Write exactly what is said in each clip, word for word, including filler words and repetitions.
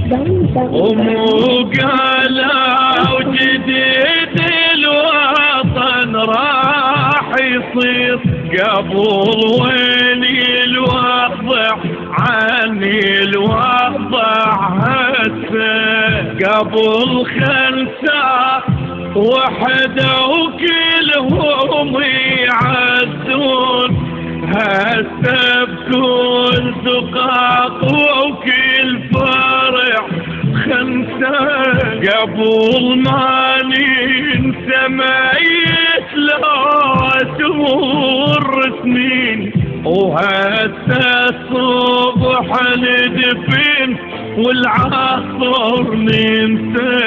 ومو قالوا جديد الوطن راح يصير قبل ويني الوضع عني الوضع هسه قبل خمسة وحدة وكلهم يعزون هسه بكل زقاق وكل فرح خمسة قبل ما ننسى ما يتلو تمر سنين وهسه الصبح ندفن والعصر ننسى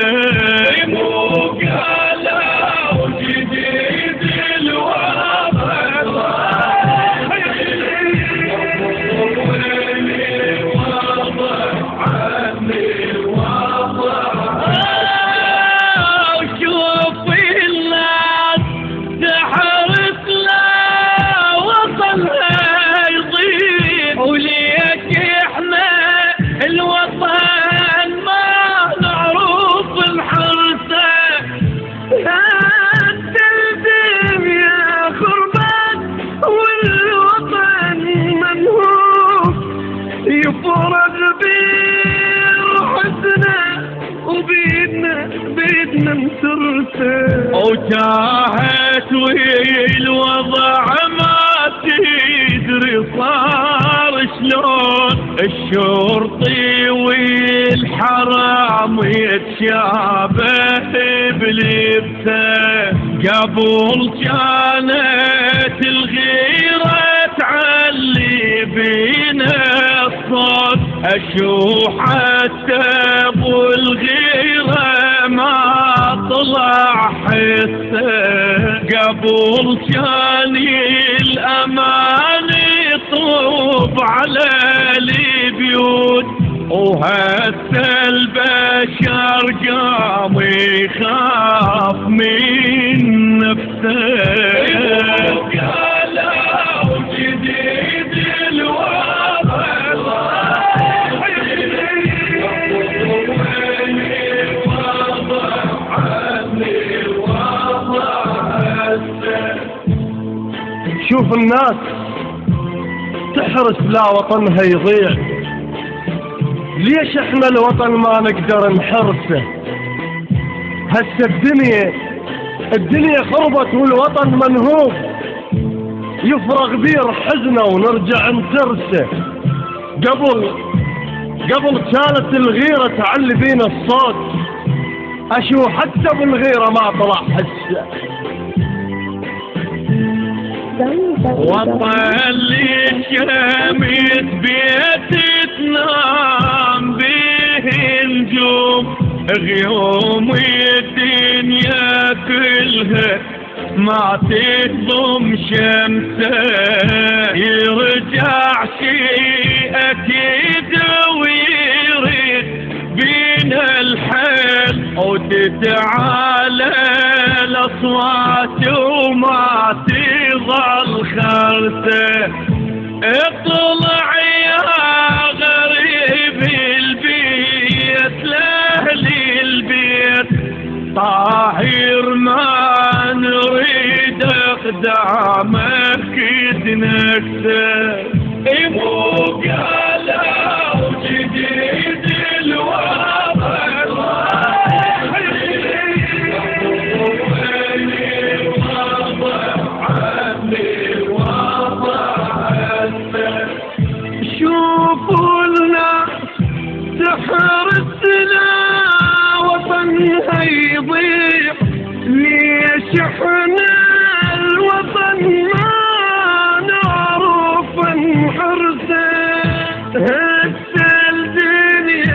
وقالوا جديد الوضع يفرج بروحتنا وبيدنا بيدنا مسرته وتاهت والوضع ما تدري صار شلون الشرطي والحرام يتشابه بلبسه قبل كانت الغيرة تعلي بينا الصوت اشوف حتى ابو الغيرة ما طلع حسه قبل كان الامان يطوف على البيوت وهسه البشر قام يخاف من نفسه قالوا جديد الوضع شوف الناس تحرس لا وطنها يضيع، ليش احنا الوطن ما نقدر نحرسه؟ هسه الدنيا الدنيا خربت والوطن منهوب، يفرغ بير حزنه ونرجع نترسه. قبل قبل كانت الغيرة تعلي بينا الصوت، اشوف حتى بالغيرة ما طلع هسه. وطن لي شميت بيت تنام به نجوم غيوم الدنيا كلها ما تظلم شمسه، يرجع شيء اكيد ويريد بينا الحل وتتعالى الاصوات وما تظل خرسه. اطلع يا غريب البيت لاهل البيت طاهر ما نريد اقدامك تنكسه. ابو قالوا جديد الوضع شوفوا الناس تحرسنا وطنها يضيع، ليش احنا الوطن ما نعرف نحرسه؟ هسه الدنيا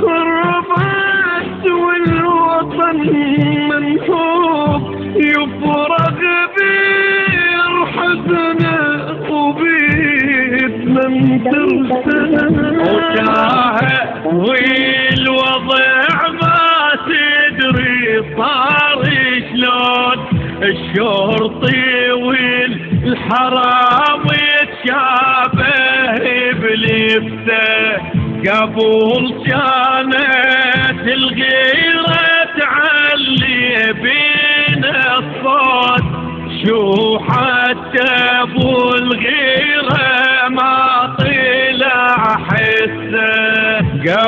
خربت والوطن منهوب، يفرغ بير حزنه وبيتنا مترسه وتاه والوضع ما تدري صار شلون الشرطي والحرام يتشابه بلبسه قبل كانت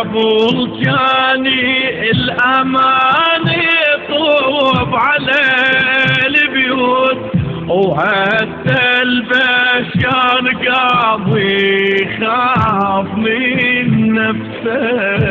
قبل جاني الأمان يطوف على البيوت، وحتى البشر قاضي خاف من نفسه.